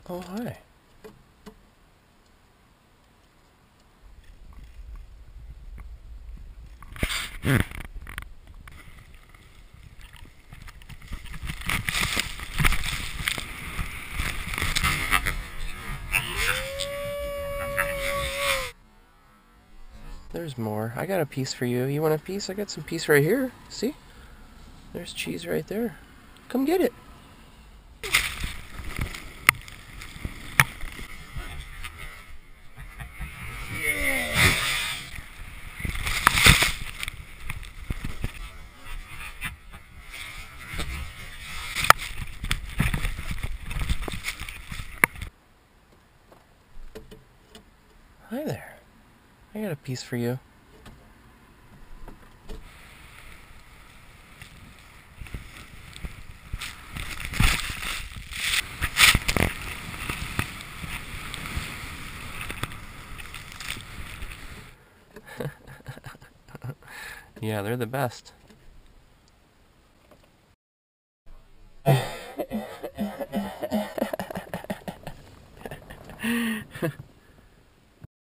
Oh, hi. There's more. I got a piece for you. You want a piece? I got some piece right here. See? There's cheese right there. Come get it. Hi there. I got a piece for you. Yeah, they're the best.